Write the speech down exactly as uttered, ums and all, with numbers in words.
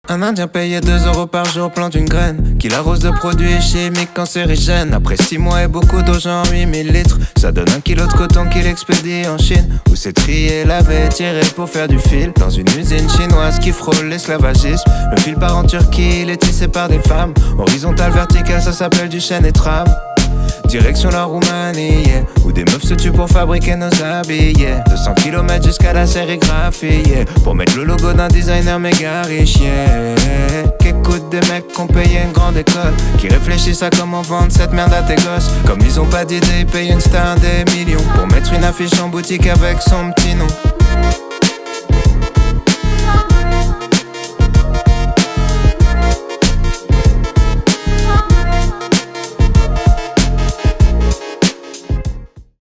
Un indien payé deux euros par jour plante une graine qu'il arrose de produits chimiques cancérigènes. Après six mois et beaucoup d'eau, genre huit mille litres, ça donne un kilo de coton qu'il expédie en Chine, où c'est trié, lavé, tiré pour faire du fil. Dans une usine chinoise qui frôle l'esclavagisme, le fil part en Turquie, il est tissé par des femmes. Horizontal, vertical, ça s'appelle du chêne et trame. Direction la Roumanie, yeah, où des meufs se tuent pour fabriquer nos habits, yeah. deux cents kilomètres jusqu'à la sérigraphie, yeah, pour mettre le logo d'un designer méga riche, yeah. Qu'écoutent des mecs qu'on payé une grande école, qui réfléchissent à comment vendre cette merde à tes gosses. Comme ils ont pas d'idée, ils payent une star des millions pour mettre une affiche en boutique avec son petit nom.